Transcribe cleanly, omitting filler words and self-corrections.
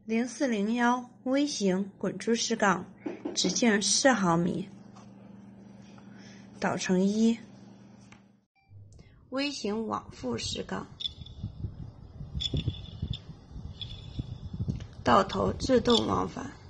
0401微型滚珠式杠，直径4毫米，导成1。微型往复式杠，到头自动往返。